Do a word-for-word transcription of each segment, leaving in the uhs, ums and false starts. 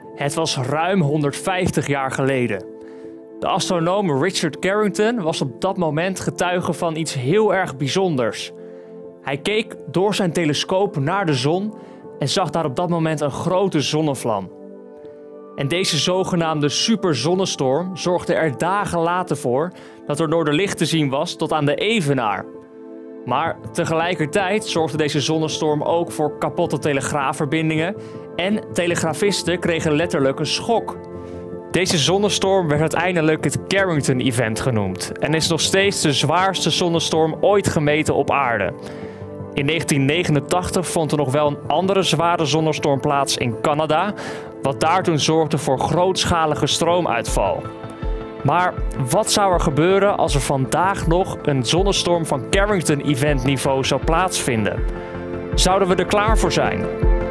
Het was ruim honderdvijftig jaar geleden. De astronoom Richard Carrington was op dat moment getuige van iets heel erg bijzonders. Hij keek door zijn telescoop naar de zon en zag daar op dat moment een grote zonnevlam. En deze zogenaamde superzonnestorm zorgde er dagen later voor dat er noorderlicht te zien was tot aan de evenaar. Maar tegelijkertijd zorgde deze zonnestorm ook voor kapotte telegraafverbindingen en telegrafisten kregen letterlijk een schok. Deze zonnestorm werd uiteindelijk het Carrington-event genoemd en is nog steeds de zwaarste zonnestorm ooit gemeten op aarde. In negentien negenentachtig vond er nog wel een andere zware zonnestorm plaats in Canada, wat daar toen zorgde voor grootschalige stroomuitval. Maar wat zou er gebeuren als er vandaag nog een zonnestorm van Carrington-event niveau zou plaatsvinden? Zouden we er klaar voor zijn?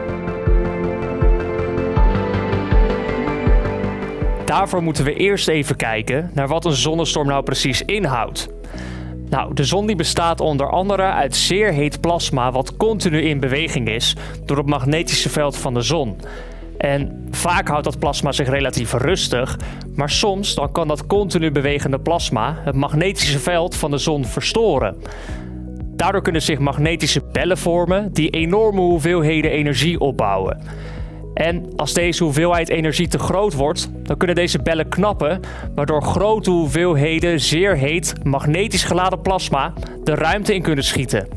Daarvoor moeten we eerst even kijken naar wat een zonnestorm nou precies inhoudt. Nou, de zon die bestaat onder andere uit zeer heet plasma wat continu in beweging is door het magnetische veld van de zon. En vaak houdt dat plasma zich relatief rustig, maar soms dan kan dat continu bewegende plasma het magnetische veld van de zon verstoren. Daardoor kunnen zich magnetische bellen vormen die enorme hoeveelheden energie opbouwen. En als deze hoeveelheid energie te groot wordt, dan kunnen deze bellen knappen, waardoor grote hoeveelheden zeer heet, magnetisch geladen plasma de ruimte in kunnen schieten.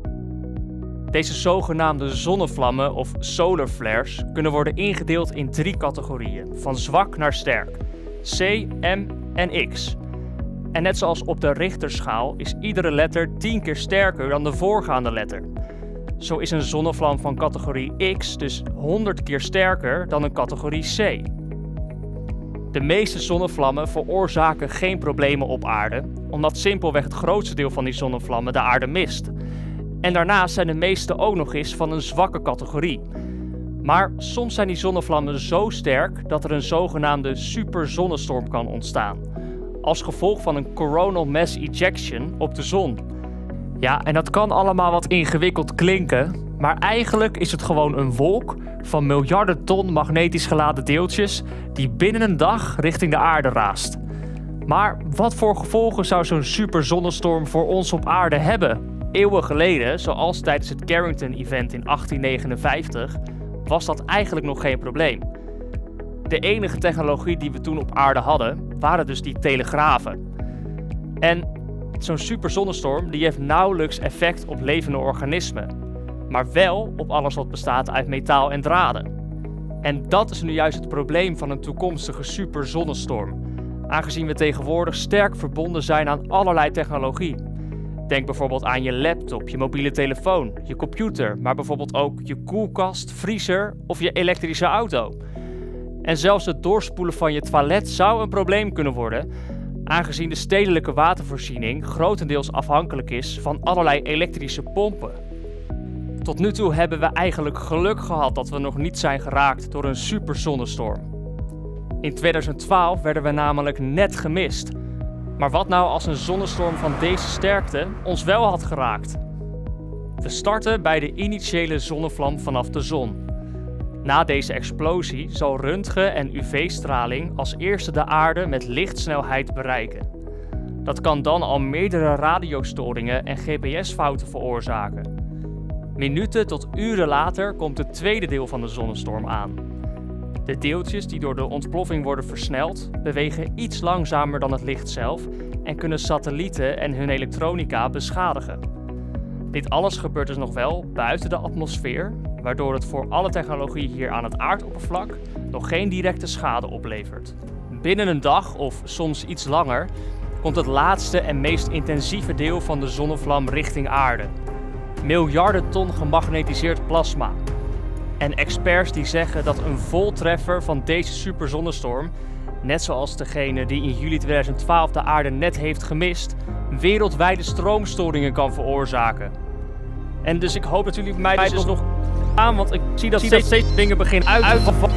Deze zogenaamde zonnevlammen of solar flares kunnen worden ingedeeld in drie categorieën, van zwak naar sterk, C, M en X. En net zoals op de Richterschaal is iedere letter tien keer sterker dan de voorgaande letter. Zo is een zonnevlam van categorie X dus honderd keer sterker dan een categorie C. De meeste zonnevlammen veroorzaken geen problemen op aarde, omdat simpelweg het grootste deel van die zonnevlammen de aarde mist. En daarnaast zijn de meeste ook nog eens van een zwakke categorie. Maar soms zijn die zonnevlammen zo sterk dat er een zogenaamde superzonnestorm kan ontstaan, als gevolg van een coronal mass ejection op de zon. Ja, en dat kan allemaal wat ingewikkeld klinken, maar eigenlijk is het gewoon een wolk van miljarden ton magnetisch geladen deeltjes die binnen een dag richting de aarde raast. Maar wat voor gevolgen zou zo'n superzonnestorm voor ons op aarde hebben? Eeuwen geleden, zoals tijdens het Carrington-event in achttien negenenvijftig, was dat eigenlijk nog geen probleem. De enige technologie die we toen op aarde hadden, waren dus die telegrafen. En zo'n superzonnestorm die heeft nauwelijks effect op levende organismen, maar wel op alles wat bestaat uit metaal en draden. En dat is nu juist het probleem van een toekomstige superzonnestorm, aangezien we tegenwoordig sterk verbonden zijn aan allerlei technologie. Denk bijvoorbeeld aan je laptop, je mobiele telefoon, je computer, maar bijvoorbeeld ook je koelkast, vriezer of je elektrische auto. En zelfs het doorspoelen van je toilet zou een probleem kunnen worden, aangezien de stedelijke watervoorziening grotendeels afhankelijk is van allerlei elektrische pompen. Tot nu toe hebben we eigenlijk geluk gehad dat we nog niet zijn geraakt door een superzonnestorm. In tweeduizend twaalf werden we namelijk net gemist. Maar wat nou als een zonnestorm van deze sterkte ons wel had geraakt? We starten bij de initiële zonnevlam vanaf de zon. Na deze explosie zal röntgen- en U V-straling als eerste de aarde met lichtsnelheid bereiken. Dat kan dan al meerdere radiostoringen en G P S-fouten veroorzaken. Minuten tot uren later komt het tweede deel van de zonnestorm aan. De deeltjes die door de ontploffing worden versneld, bewegen iets langzamer dan het licht zelf en kunnen satellieten en hun elektronica beschadigen. Dit alles gebeurt dus nog wel buiten de atmosfeer, waardoor het voor alle technologie hier aan het aardoppervlak nog geen directe schade oplevert. Binnen een dag, of soms iets langer, komt het laatste en meest intensieve deel van de zonnevlam richting aarde. Miljarden ton gemagnetiseerd plasma. En experts die zeggen dat een voltreffer van deze superzonnestorm, net zoals degene die in juli tweeduizend twaalf de aarde net heeft gemist, wereldwijde stroomstoringen kan veroorzaken. En dus ik hoop dat jullie mij dus nog aan, want ik zie dat steeds, steeds dingen beginnen uit te vallen.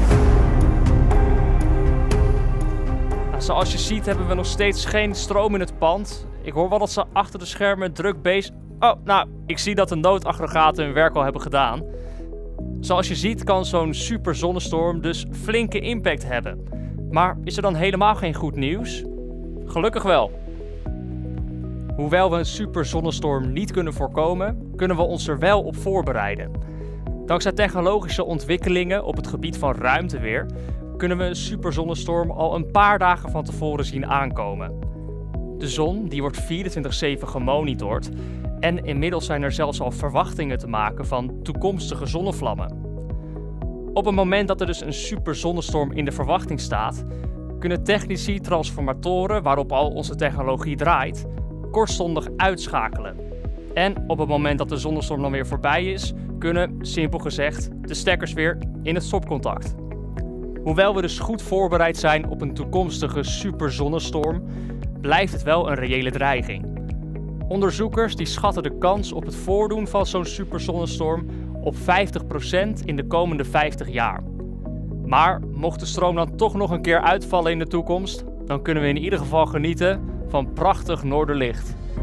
Zoals je ziet hebben we nog steeds geen stroom in het pand. Ik hoor wel dat ze achter de schermen druk bezig... Oh, nou, ik zie dat de noodaggregaten hun werk al hebben gedaan. Zoals je ziet kan zo'n superzonnestorm dus flinke impact hebben. Maar is er dan helemaal geen goed nieuws? Gelukkig wel. Hoewel we een superzonnestorm niet kunnen voorkomen, kunnen we ons er wel op voorbereiden. Dankzij technologische ontwikkelingen op het gebied van ruimteweer kunnen we een superzonnestorm al een paar dagen van tevoren zien aankomen. De zon die wordt vierentwintig zeven gemonitord en inmiddels zijn er zelfs al verwachtingen te maken van toekomstige zonnevlammen. Op het moment dat er dus een superzonnestorm in de verwachting staat, kunnen technici transformatoren waarop al onze technologie draait, kortstondig uitschakelen. En op het moment dat de zonnestorm dan weer voorbij is, kunnen, simpel gezegd, de stekkers weer in het stopcontact. Hoewel we dus goed voorbereid zijn op een toekomstige superzonnestorm, blijft het wel een reële dreiging. Onderzoekers die schatten de kans op het voordoen van zo'n superzonnestorm op vijftig procent in de komende vijftig jaar. Maar mocht de stroom dan toch nog een keer uitvallen in de toekomst, dan kunnen we in ieder geval genieten van prachtig noorderlicht.